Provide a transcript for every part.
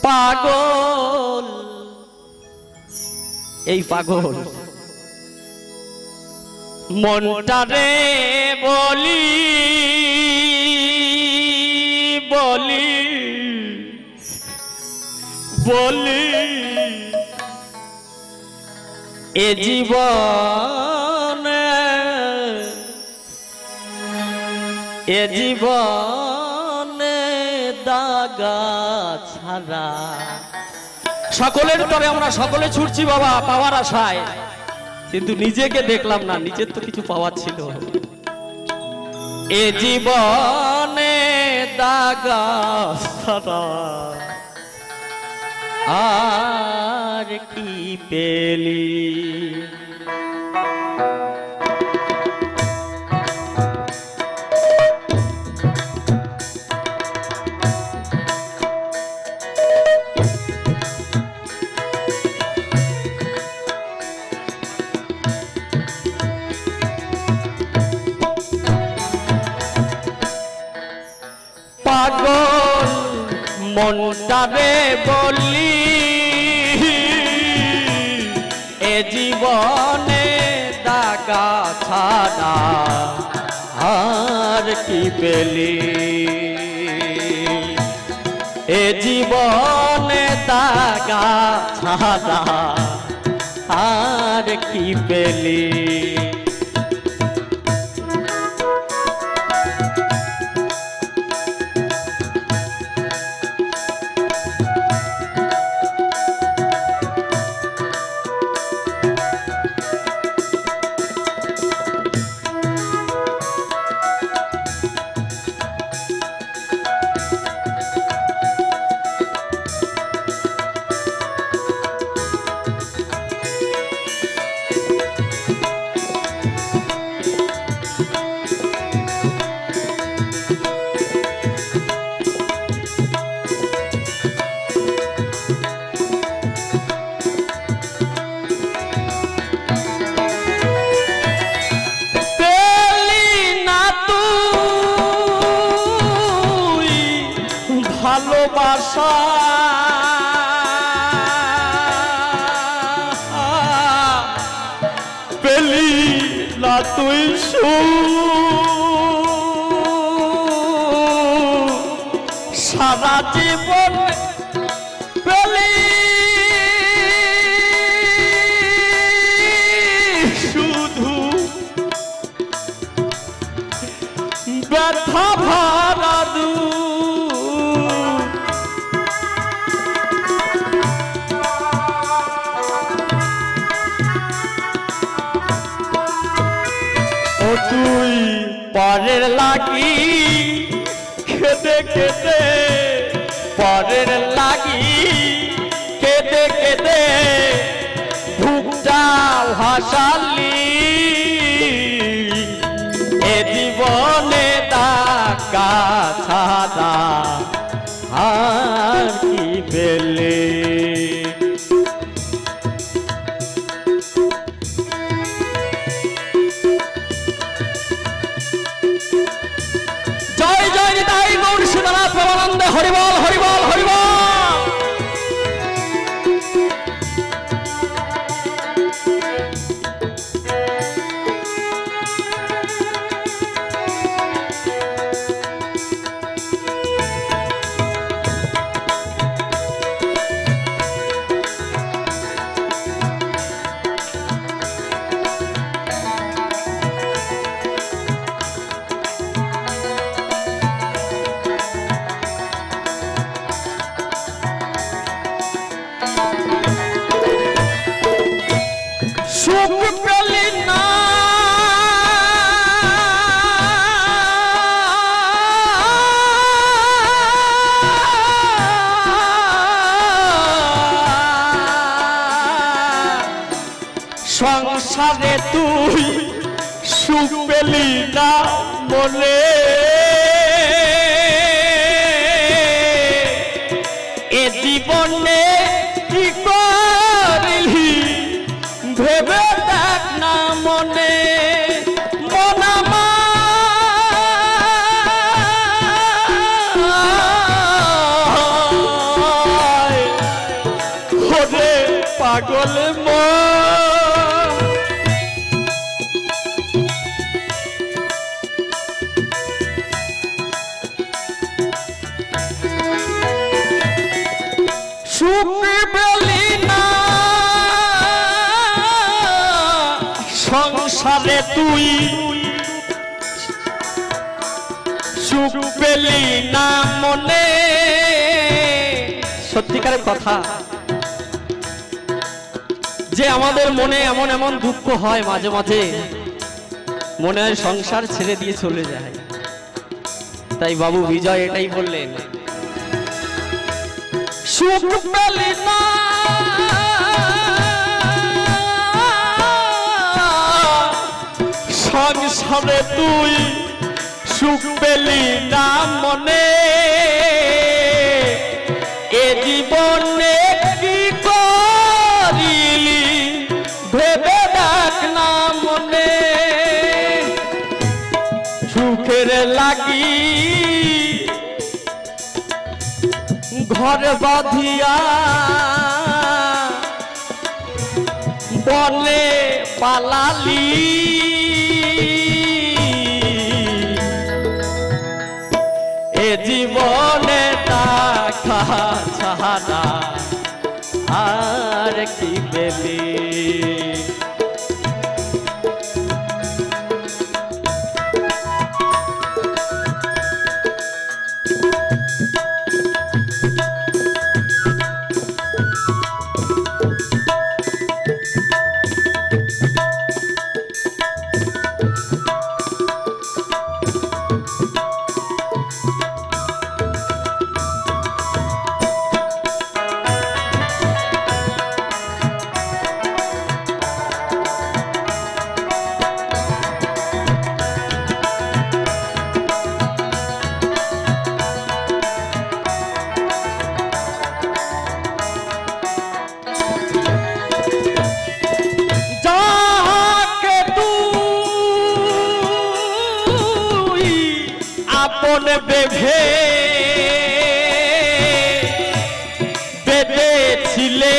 পাগল এই পাগল মনটারে বলি বলি বলি এ জীবনে দাগা ছাড়া সকলের তরে আমরা সকলে ছুটছি বাবা পাওয়ার আশায়, কিন্তু নিজেকে দেখলাম না, নিজের তো কিছু পাওয়ার ছিল। এ জীবনে দাগা ছাড়া আর কি পেলি। পাগল মনটারে বলি এ জীবনে দাগা ছাড়া আর কি পেলি। এ জীবনে দাগা ছাড়া আর কি পেলি। ভালোবাসা পেলি না তুই সারা জীবন পেলি শুধু ব্যথা ভরা তুই পরের লাগি খেতে খেতে পরের লাগি কেঁদে কেঁদে বুকটা ভাসালি। এ জীবনে দাগা ছাড়া আর কি পেলে। জয় জয় নিতাই গৌর সীতানাথ প্রেমানন্দ হরিবল হরিবল হরিবল। সুখ পেলি না সংসারে তুই সুখ পেলি না মনে। এ জীবনে কি করলি ভেবে দেখ না মনে। মনামা পাগল মন সুখ পেলি না সংসারে তুই সুখ পেলি না মনে সত্যিকারের কথা যে আমাদের মনে এমন এমন দুঃখ হয় মাঝে মাঝে মনে হয় সংসার ছেড়ে দিয়ে চলে যায় তাই বাবু বিজয় এটাই বললেন সুখ পেলি না সংসারে তুই সুখ পেলি না মনে এ জীবনে কি করিলি ভেবে দেখ না মনে সুখের লাগি ঘর বাঁধিয়া বনে পালালি এ জীবনে টাকা ছাড়া আর কি পেলি বেঁধে বেঁধেছিলে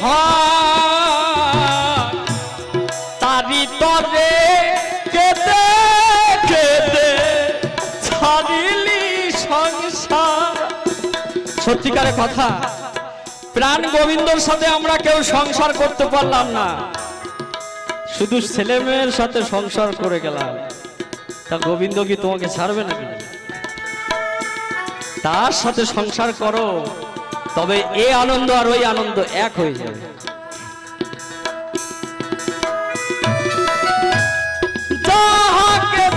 তারি তরে কেঁদে কেঁদে ছাড়িলি সংসার সত্যিকারের কথা প্রাণ গোবিন্দর সাথে আমরা কেউ সংসার করতে পারলাম না শুধু ছেলে মেয়ের সাথে সংসার করে গেলাম তা গোবিন্দ কি তোমাকে ছাড়বে নাকি তার সাথে সংসার করো তবে এই আনন্দ আর ওই আনন্দ এক হয়ে যাবে যাহাকে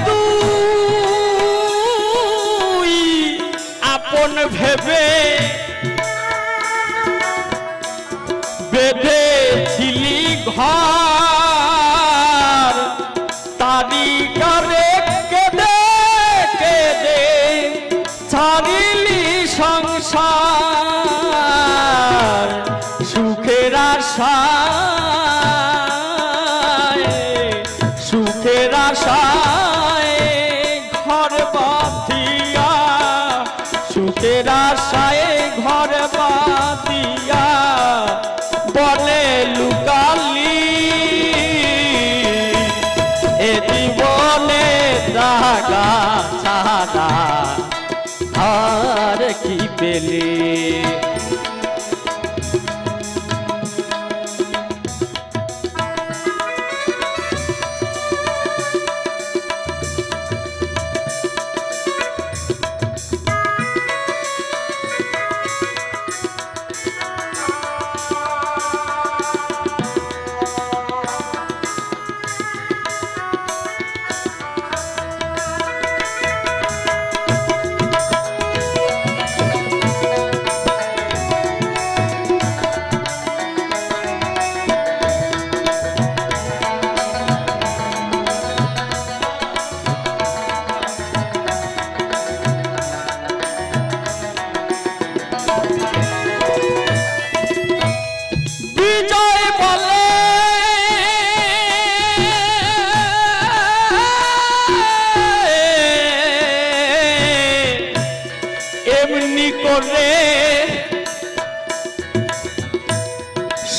তুই আপন ভেবে বেঁধেছিলি ঘর তারি করে কেঁদে কেঁদে ছাড়িলি সংসার সুখের আশায় ঘর বাঁধিয়া সুখের আশায়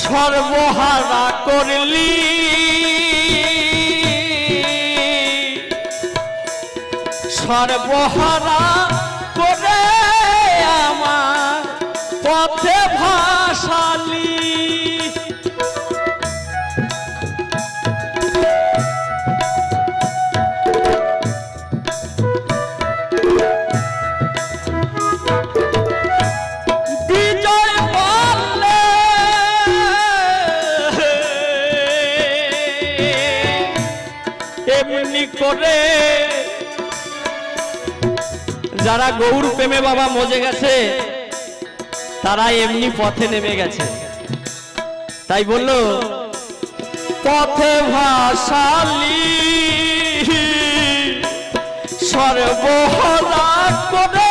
সর্বহারা করলি সর্বহারা করে আমার পথে ভাসালি এমনি করে যারা গৌর প্রেমে বাবা মজে গেছে তারা এমনি পথে নেমে গেছে তাই বললো পথে ভাসালি সর্বহারা করে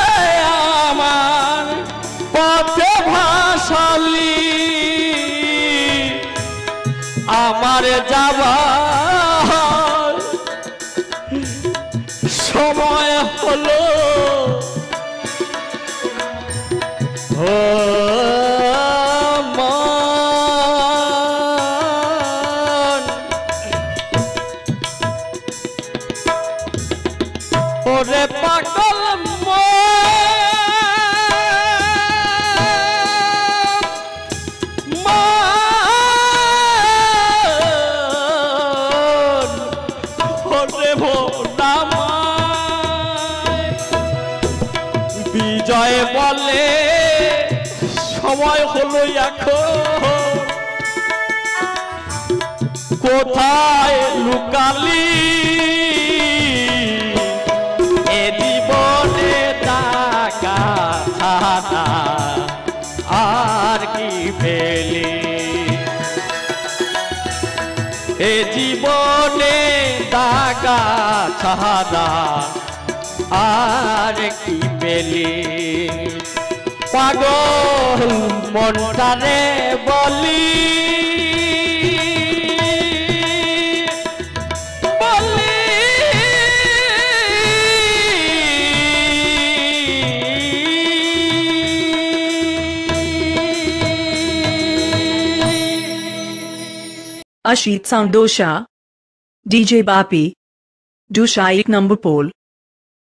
আমার পথে ভাসালি আমার যাবার সময় হলো মন ওরে পাগল বিজয় বলে সময় হলো এখন কোথায় লুকালি এ জীবনে টাকা ছাড়া আর কি পেলি এ জীবনে টাকা ছাড়া আর কি পেলি পাগল মনটারে বলি বলি Ashit Sound Dosha DJ Bapi Dosha 1 number pole